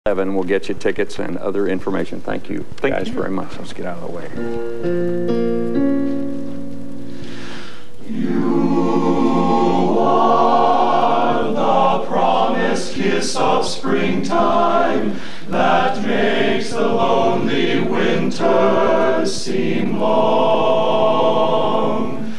11 will get you tickets and other information. Thank you guys very much. Let's get out of the way. You are the promised kiss of springtime that makes the lonely winter seem long.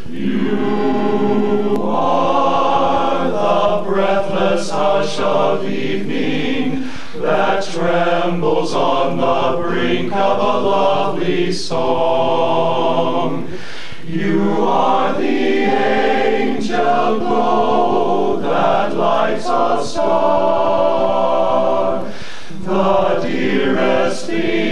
You are the breathless hush of evening that trembles on the brink of a lovely song. You are the angel glow that lights a star, the dearest thing